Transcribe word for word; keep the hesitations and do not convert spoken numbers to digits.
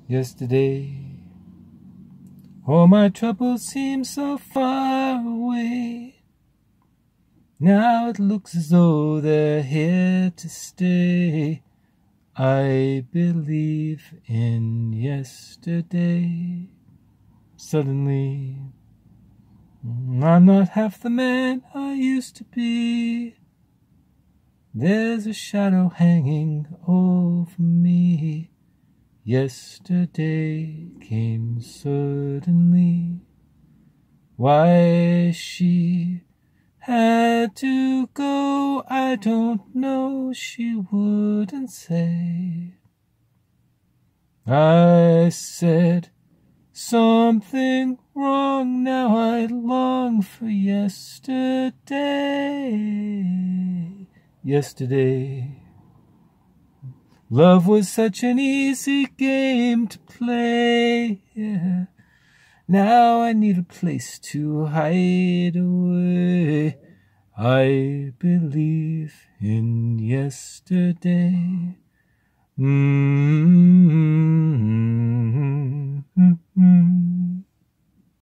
yesterday. All my troubles seem so far away. Now it looks as though they're here to stay. I believe in yesterday. Suddenly, I'm not half the man I used to be. There's a shadow hanging over me. Yesterday came suddenly. Why she had to go, I don't know, she wouldn't say. I said something wrong, now I long for yesterday. Yesterday, love was such an easy game to play. Yeah. Now I need a place to hide away. I believe in yesterday. Mm.